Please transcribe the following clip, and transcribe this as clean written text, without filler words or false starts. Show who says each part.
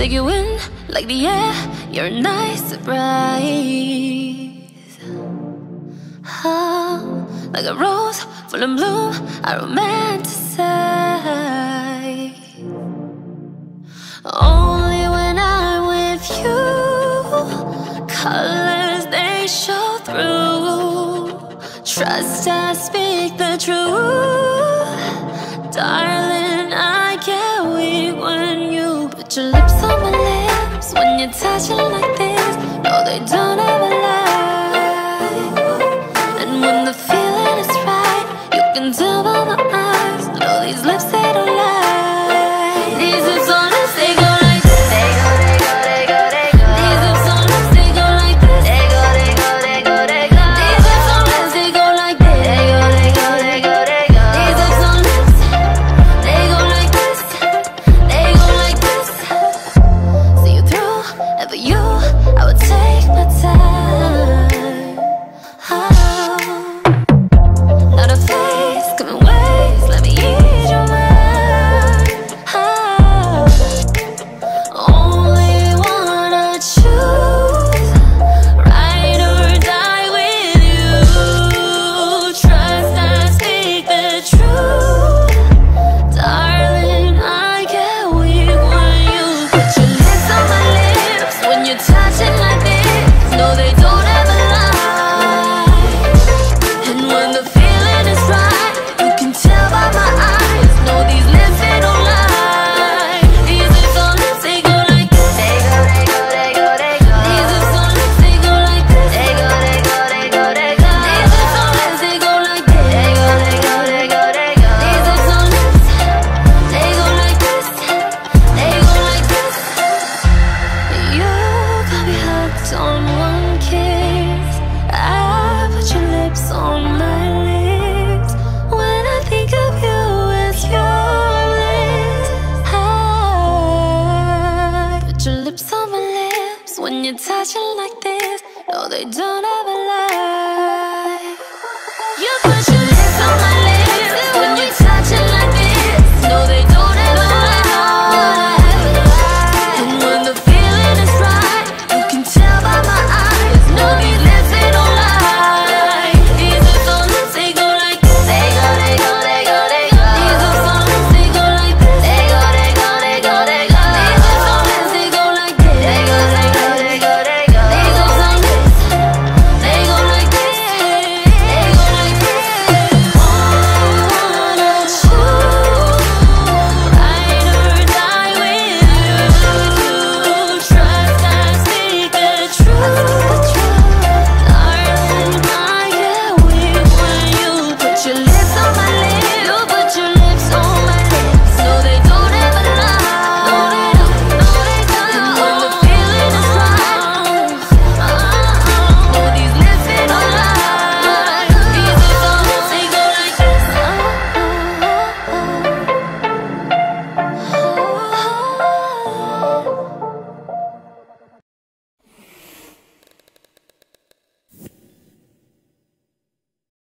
Speaker 1: take you in like the air. You're a nice surprise. Oh, like a rose full of bloom, I romanticize. Only when I'm with you, colors they show through. Trust I speak the truth, darling. I get weak when you put your lips on my lips. When you touch it like this, no, they don't ever lie. And when the feeling is right, you can tell by my eyes. No, these lips they don't lie. These lips on lips they go like this. They go, they go, they go, they go. These lips on lips they go like this. They go, they go, they go, they go. These lips on lips they go like this. They go, they go, they go, they go. These lips on lips they go like this. They go like this. See you through, and for you I would take my time. Oh. Not a face, coming ways, let me ease your mind. Oh. Only wanna choose, ride or die with you. Trust I speak the truth, darling. I get weak when you put your lips on my lips. When you touch it like this, no, they don't ever lie. And when the feeling is right, you can tell by my eyes. No, these lips they don't lie. These lips on lips they go like this. They go, they go, they go, they go. These lips on lips they go like this. They go, they go, they go, they go. These lips on lips they go like this. They go, they go, they go, they go. These lips on lips they go like this. They go like this. You got me hooked on one kiss. I put your lips on my lips. When I think of you, it's your lips. I put your lips on my lips. When you touch it like this, no, they don't ever lie. You put